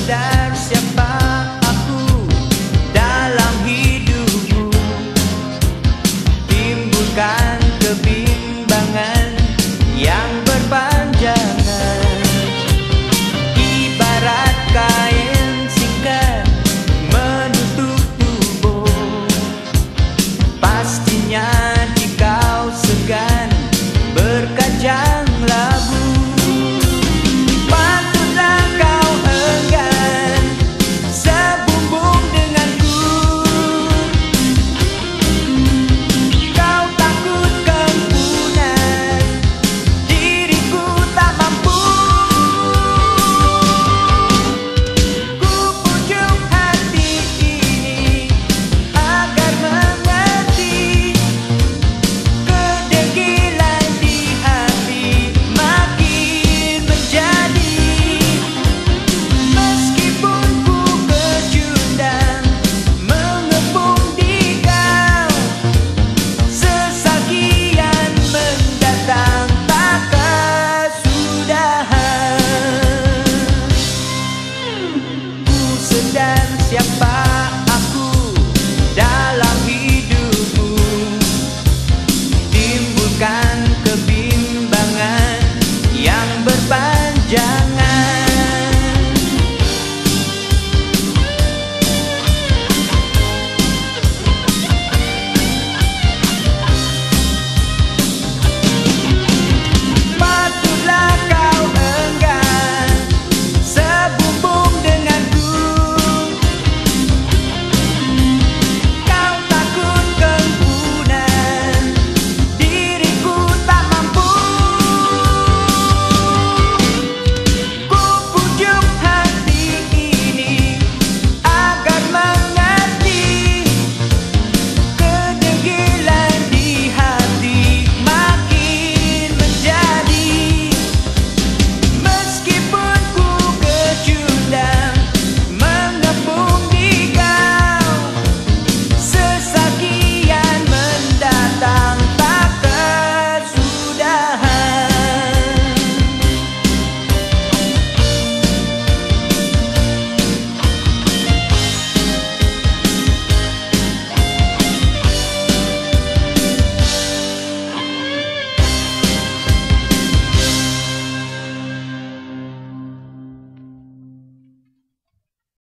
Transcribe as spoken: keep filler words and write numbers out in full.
sadar siapa aku dalam hidupmu, timbulkan kebimbangan yang berpanjangan. Ibarat kain singkat menutup tubuh, pastinya jika segan berkajang labu. Patutlah kau enggan sebumbung denganku, kau takut kempunan, diriku tak mampu. Ku pujuk hati ini agar mengerti, kedegilan di hati makin menjadi. Meskipun ku pecundang mengepung di kau, sesal kian mendatang tak kesudahan. Ku sedar siapa